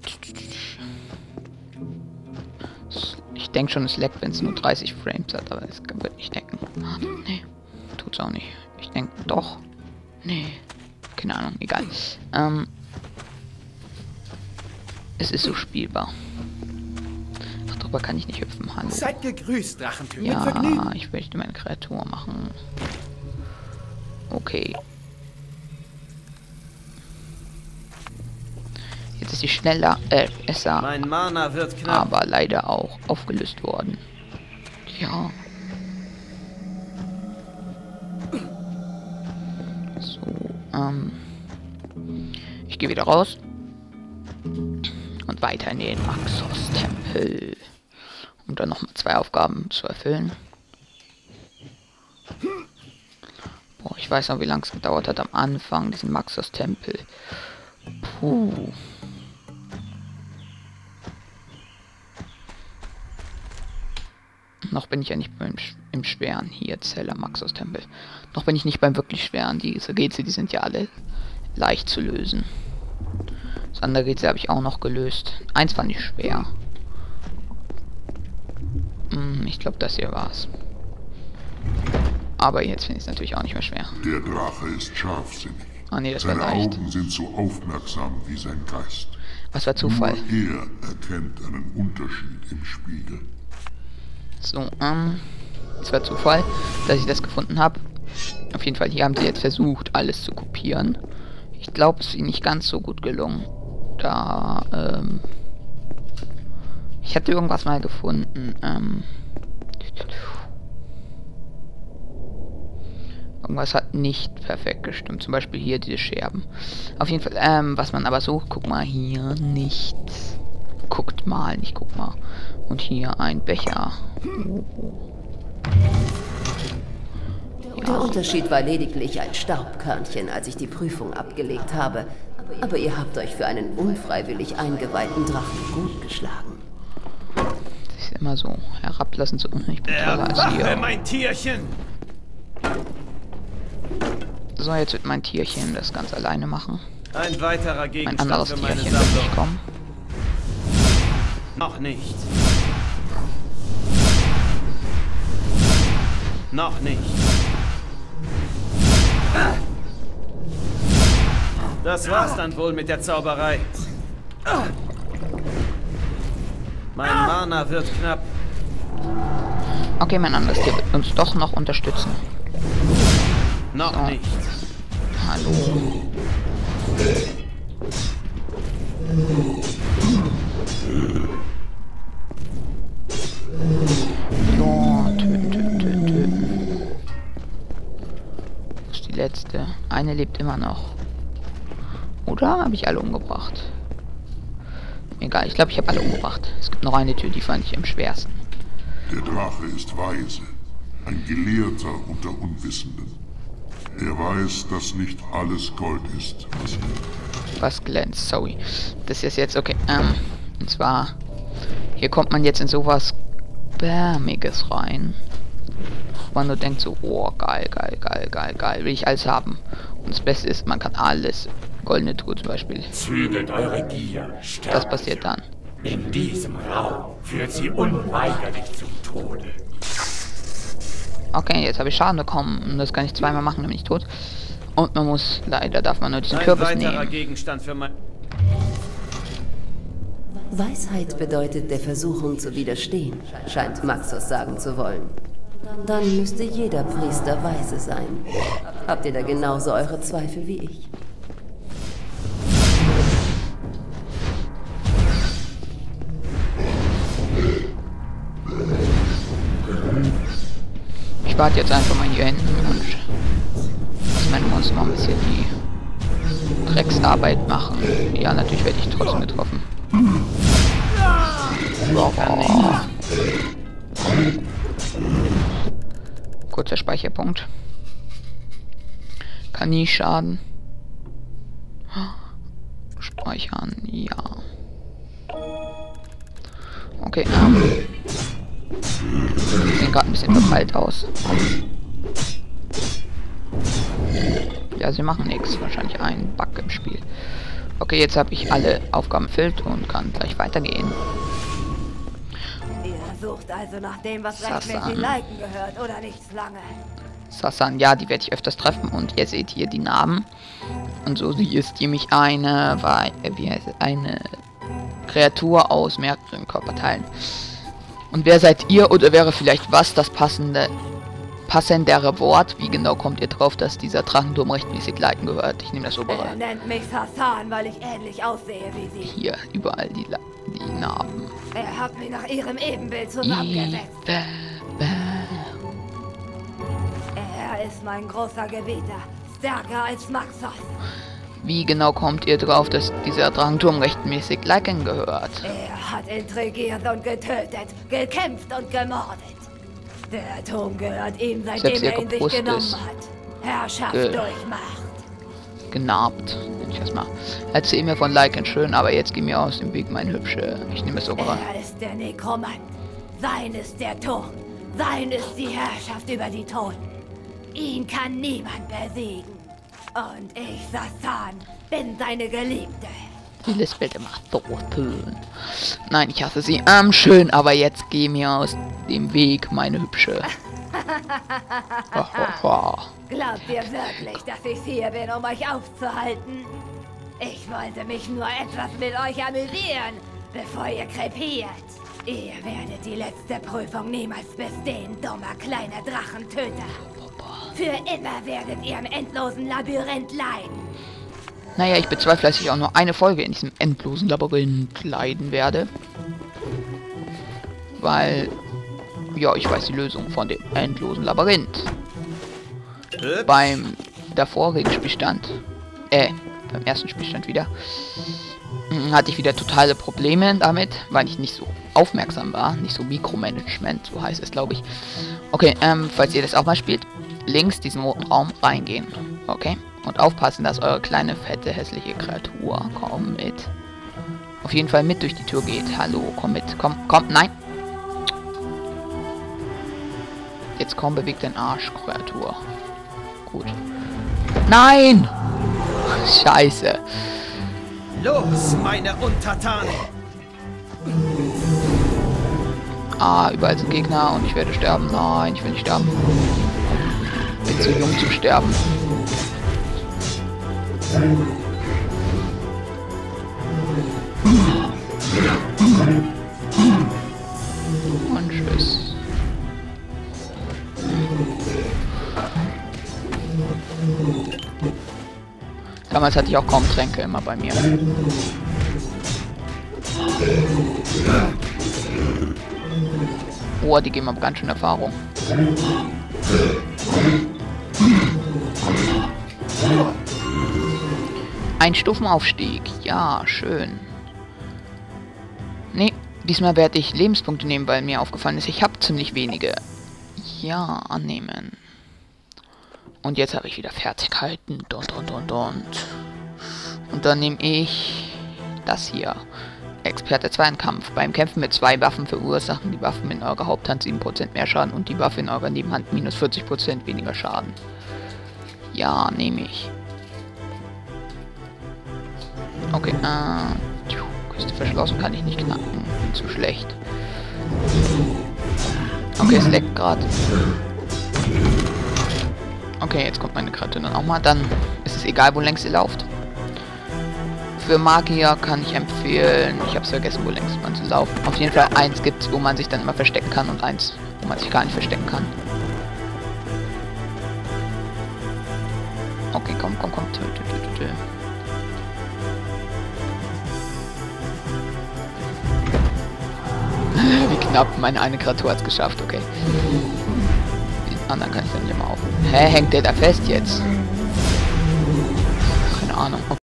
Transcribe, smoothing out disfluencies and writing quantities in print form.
Ich denke schon, es leckt, wenn es nur 30 Frames hat, aber das würde ich denken. Nee, tut's auch nicht. Ich denke doch. Nee. Keine Ahnung, egal. Es ist so spielbar. Ach, darüber kann ich nicht hüpfen. Hallo. Seid gegrüßt, Drachentöter. Ja, ich möchte meine Kreatur machen. Okay. Jetzt ist sie schneller, besser. Mein Mana wird knapp. Aber leider auch aufgelöst worden. Ja. So, ich gehe wieder raus. Und weiter in den Maxos-Tempel. Um dann nochmal 2 Aufgaben zu erfüllen. Boah, ich weiß noch, wie lange es gedauert hat am Anfang, diesen Maxos-Tempel. Puh. Noch bin ich ja nicht im schweren hier, Zeller Maxos Tempel. Noch bin ich nicht beim wirklich schweren. Diese Rätsel, die sind ja alle leicht zu lösen. Das andere Rätsel habe ich auch noch gelöst. Eins fand ich schwer. Ich glaube, das hier war's. Aber jetzt finde ich es natürlich auch nicht mehr schwer. Der Drache ist scharfsinnig. Ah nee, das war Seine leicht. Augen sind so aufmerksam wie sein Geist. Was war Zufall? Nur er erkennt einen Unterschied im Spiegel. So, es war Zufall, dass ich das gefunden habe. Auf jeden Fall, hier haben sie jetzt versucht, alles zu kopieren. Ich glaube, es ist ihnen nicht ganz so gut gelungen. Da, ich hatte irgendwas mal gefunden, irgendwas hat nicht perfekt gestimmt. Zum Beispiel hier diese Scherben. Auf jeden Fall, was man aber so, guck mal hier, nichts. Guckt mal, nicht guck mal. Und hier ein Becher. Der Unterschied war lediglich ein Staubkörnchen, als ich die Prüfung abgelegt habe. Aber ihr habt euch für einen unfreiwillig eingeweihten Drachen gut geschlagen. Das ist immer so herablassen zu. Ich bin toller als ihr. Mein Tierchen! So, jetzt wird mein Tierchen das ganz alleine machen. Ein weiterer Mein Gegenstand anderes für meine Tierchen wird Sammlung. nicht kommen. Noch nicht. Noch nicht. Das war's dann wohl mit der Zauberei. Mein Mana wird knapp. Okay, mein anderes Tier wird uns doch noch unterstützen. Noch So. nicht. Hallo. So, töten, töten, töten, töten. Wo ist die letzte? Eine lebt immer noch. Oder habe ich alle umgebracht? Egal, ich glaube, ich habe alle umgebracht. Es gibt noch eine Tür, die fand ich am schwersten. Der Drache ist weise, ein Gelehrter unter Unwissenden. Er weiß, dass nicht alles Gold ist, Was glänzt, sorry. Das ist jetzt okay. Und zwar, hier kommt man jetzt in sowas Bärmiges rein. Wo man nur denkt so, oh, geil, geil, geil, geil, geil, will ich alles haben. Und das Beste ist, man kann alles. Goldene Truhe zum Beispiel. Zügelt eure Gier, sterbt. Das passiert dann. In diesem Raum führt sie unweigerlich zum Tode. Okay, jetzt habe ich Schaden bekommen. Und das kann ich zweimal machen, dann bin ich tot. Und man muss, leider darf man nur diesen Ein Kürbis weiterer nehmen. Gegenstand für mein... Weisheit bedeutet, der Versuchung zu widerstehen, scheint Maxos sagen zu wollen. Dann müsste jeder Priester weise sein. Habt ihr da genauso eure Zweifel wie ich? Ich warte jetzt einfach mal hier hinten und lass meine Monster mal ein bisschen die Drecksarbeit machen. Ja, natürlich werde ich trotzdem getroffen. Oh. Kurzer Speicherpunkt. Kann nie schaden. Speichern, ja. Okay, sehen gerade ein bisschen verpeilt aus. Ja, sie machen nichts. Wahrscheinlich ein Bug im Spiel. Okay, jetzt habe ich alle Aufgaben erfüllt und kann gleich weitergehen. Ihr sucht also nach dem, was Sassan. rechtmäßig Liken gehört, oder nichts lange? Sassan, ja, die werde ich öfters treffen und ihr seht hier die Namen. Und so sie ist nämlich eine Kreatur aus mehreren Körperteilen. Und wer seid ihr oder wäre vielleicht was das passendere Wort? Wie genau kommt ihr drauf, dass dieser Drachenturm rechtmäßig Liken gehört? Ich nehme das obere. Er nennt mich Sassan, weil ich ähnlich aussehe wie sie. Hier, überall die Narben. Er hat mich nach ihrem Ebenbild zusammengesetzt. Er ist mein großer Gebieter, stärker als Maxos. Wie genau kommt ihr drauf, dass dieser Drachenturm rechtmäßig Liken gehört? Er hat intrigiert und getötet, gekämpft und gemordet. Der Turm gehört ihm, seitdem er ihn sich genommen hat. Herrschaft durch Macht. Genarbt, nenne ich das mal. Erzähl mir von Liken schön, aber jetzt geh mir aus dem Weg, mein Hübsche. Ich nehme es obere. Er ist der Nekromant. Sein ist der Turm. Sein ist die Herrschaft über die Toten. Ihn kann niemand besiegen. Und ich, Sassan, bin seine Geliebte. Die lispelt immer so schön. Nein, ich hasse sie. Schön, aber jetzt geh mir aus dem Weg, meine Hübsche. Glaubt ihr wirklich, dass ich hier bin, um euch aufzuhalten? Ich wollte mich nur etwas mit euch amüsieren, bevor ihr krepiert. Ihr werdet die letzte Prüfung niemals bestehen, dummer kleiner Drachentöter. Für immer werdet ihr im endlosen Labyrinth leiden. Naja, ich bezweifle, dass ich auch nur eine Folge in diesem endlosen Labyrinth leiden werde. Weil, ja, ich weiß die Lösung von dem endlosen Labyrinth. Beim vorigen Spielstand, beim ersten Spielstand wieder, hatte ich wieder totale Probleme damit, weil ich nicht so aufmerksam war, nicht so Mikromanagement, so heißt es, glaube ich. Okay, falls ihr das auch mal spielt, links diesen roten Raum reingehen, okay? Und aufpassen, dass eure kleine, fette, hässliche Kreatur, komm mit, auf jeden Fall mit durch die Tür geht. Hallo, komm mit, komm, nein! Jetzt komm, bewegt den Arsch, Kreatur. Gut. Nein! Scheiße. Los, meine Untertanen! Überall sind Gegner und ich werde sterben. Nein, ich will nicht sterben. Bin zu jung zu sterben. Und tschüss. Damals hatte ich auch kaum Tränke immer bei mir. Oh, die geben aber ganz schön Erfahrung. Ein Stufenaufstieg. Ja, schön. Nee, diesmal werde ich Lebenspunkte nehmen, weil mir aufgefallen ist, ich habe ziemlich wenige. Ja, annehmen. Und jetzt habe ich wieder Fertigkeiten. Und dann nehme ich das hier. Experte Zweikampf. Beim Kämpfen mit 2 Waffen verursachen die Waffen in eurer Haupthand 7% mehr Schaden und die Waffe in eurer Nebenhand minus 40% weniger Schaden. Ja, nehme ich. Okay, Küste verschlossen, kann ich nicht knacken. Bin zu schlecht. Okay, es leckt gerade. Okay, jetzt kommt meine Kreatur dann auch mal. Dann ist es egal, wo längs ihr lauft. Für Magier kann ich empfehlen, ich habe es vergessen, wo längst man zu laufen. Auf jeden Fall eins gibt es, wo man sich dann immer verstecken kann und eins, wo man sich gar nicht verstecken kann. Okay, komm. Tö. Wie knapp, meine eine Kreatur hat es geschafft, okay. Den anderen kann ich dann hier mal auf. Hä, hängt der da fest jetzt? Keine Ahnung.